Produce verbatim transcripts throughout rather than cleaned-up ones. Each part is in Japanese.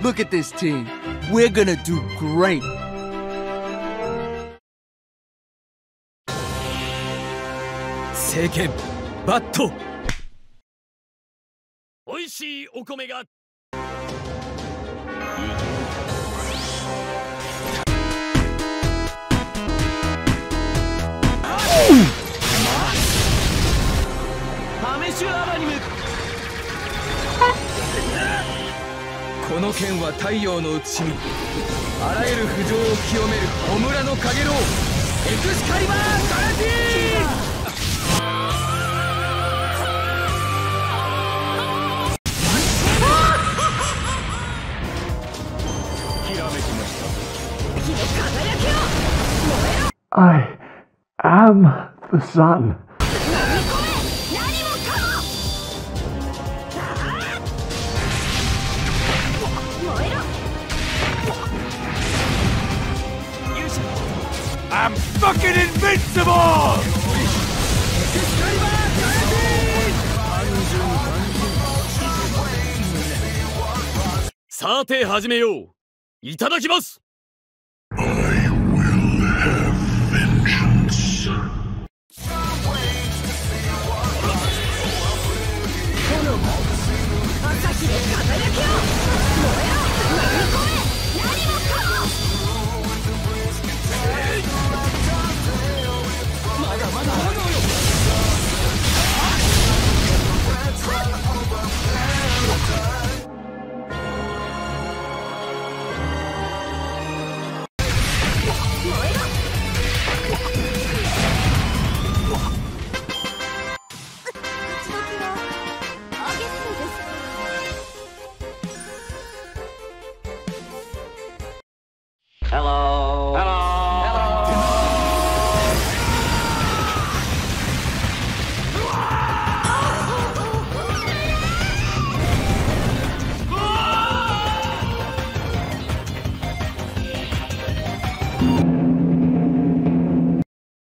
Look at this team. We're gonna do great. Seiken, Bato. おいしいお米が。試しアラニム。 この剣は太陽の内にあらゆる不浄を清めるオムラのかげろうエクスカリバーガラティー。 I am the sun. I'm fucking invincible! さて始めよう。いただきます。 Hello. Hello. Hello.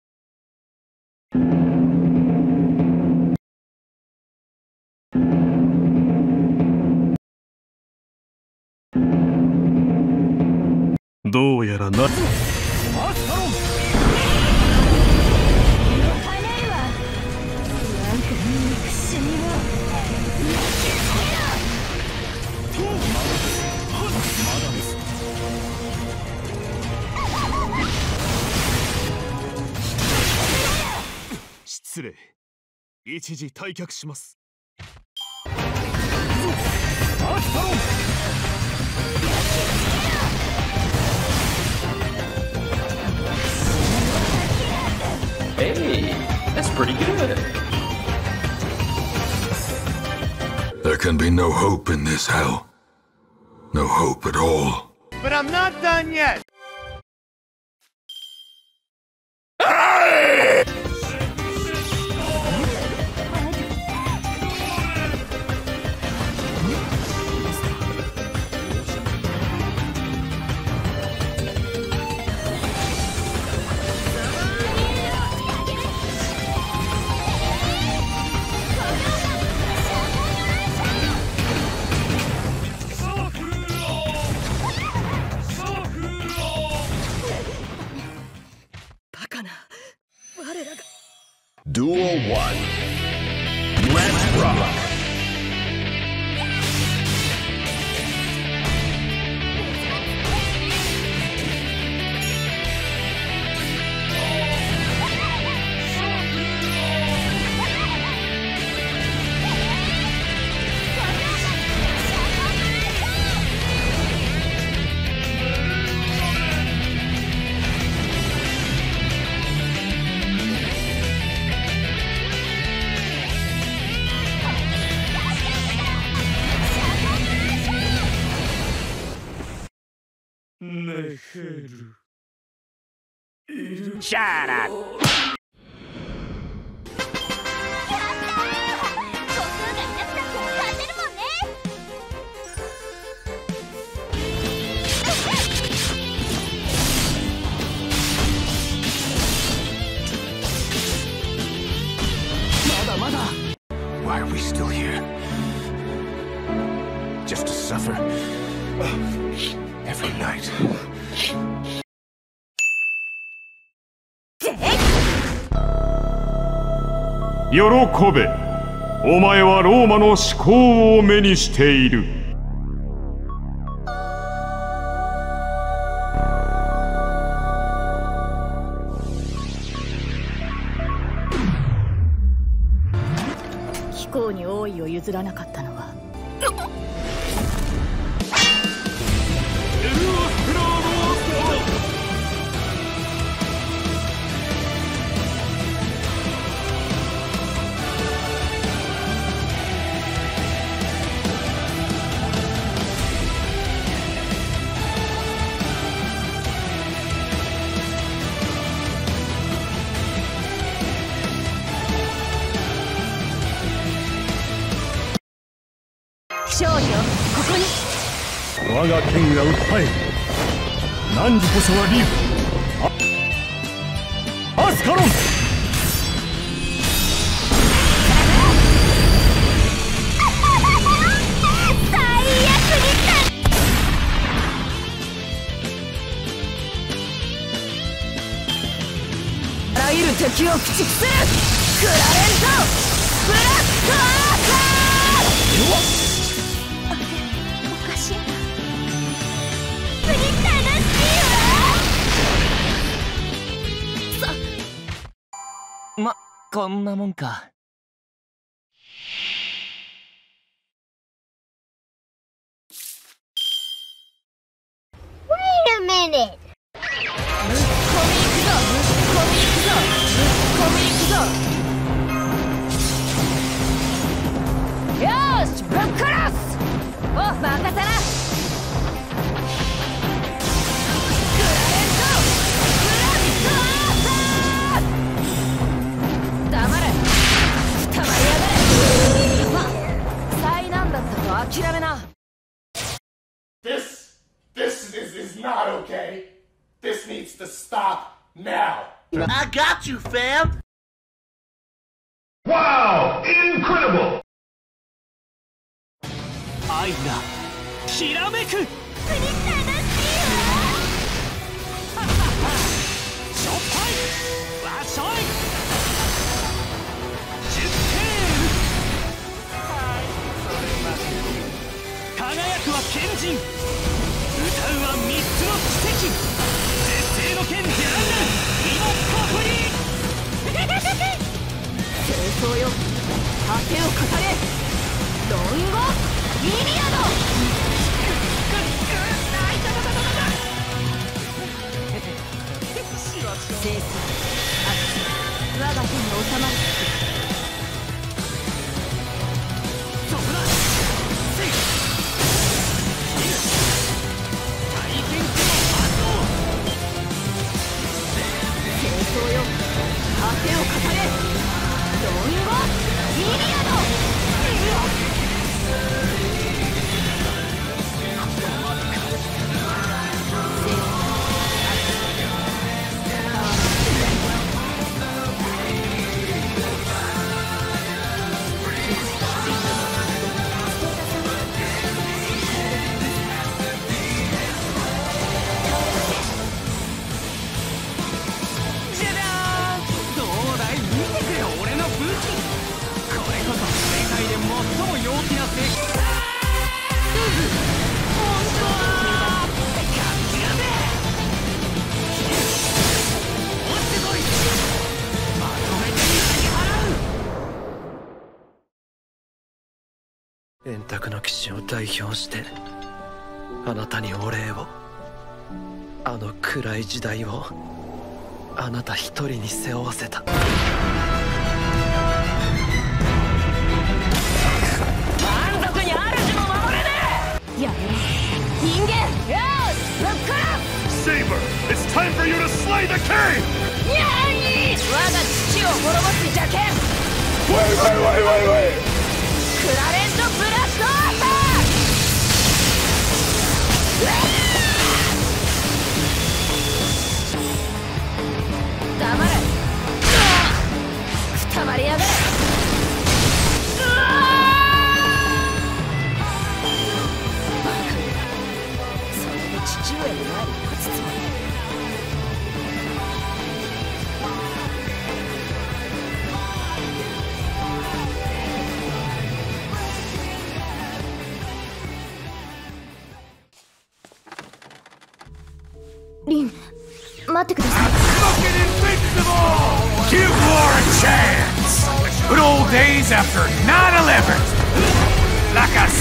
どうやらな。失礼。一時退却します。 Hey, that's pretty good. There can be no hope in this hell. No hope at all. But I'm not done yet. Duel one. Let's rock. Shut up! まだまだ Why are we still here? Just to suffer Every night. 喜べ。お前はローマの至高を目にしている。 貴公に王位を譲らなかったのは勝利をここに。 我が剣が訴える。汝こそはリーフアスカロン。 最悪にあらゆる敵を駆逐するクラレントブラックアーサー。 ま、こんなもんか。 Wait a minute. ぶっこみ行くぞ、ぶっこみ行くぞ、ぶっこみ行くぞ。よーし、ぶっ殺す。お、任せな。諦めな。 This, this is, is not okay. This needs to stop now. I got you, fam. Wow! Incredible! 愛がきらめく。 楽しいしょっぱいわっしょい。輝くは賢人、歌うは三つの奇跡。絶世の剣ジェランヌ、今ここに。 清掃よ、果てを語れ。ロンゴイリアド。清掃、あっ我が手に収まる。そこだ。果てを語れ。ロンゴイリアド。 円卓の騎士を代表してあなたにお礼を。あの暗い時代をあなた一人に背負わせた。満足に主も守れねえ。やめろ人間。よーしぶっ殺す。 Saber, it's time for you to slay the king! にゃーにー。我が父を滅ぼす邪剣。 Wait, wait, wait, wait, wait! クラレントブラストアーサー。黙れ。くたばりやがれ。 リン、待ってください。 Give war a chance! Good old days after nine eleven! Like I